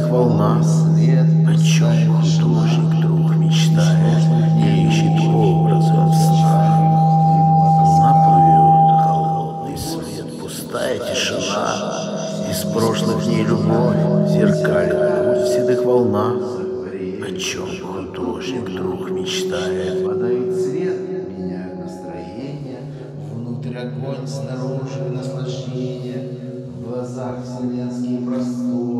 седых волнах, о чем художник друг мечтает и ищет образы в снах. Наплывет холодный свет, пустая тишина, из прошлых дней любовь зеркалит путь в седых волнах. О чем художник друг мечтает. Падает свет, меняет настроение, внутрь огонь, снаружи наслаждение, в глазах вселенские просторы.